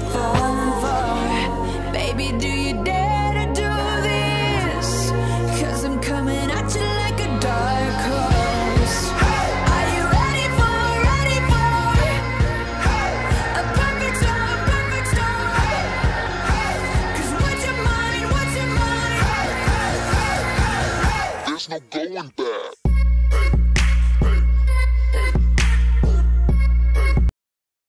falling for? Baby, do you dare to do this? 'Cause I'm coming at you like a dark horse. Are you ready for a perfect storm, perfect storm? 'Cause what's your mind, what's your mind? There's no going back.